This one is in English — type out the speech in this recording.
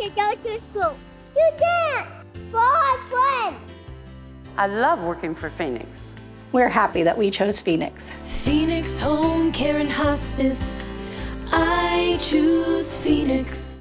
to go to school, to dance, for our friends. I love working for Phoenix. We're happy that we chose Phoenix. Phoenix Home Care and Hospice. I choose Phoenix.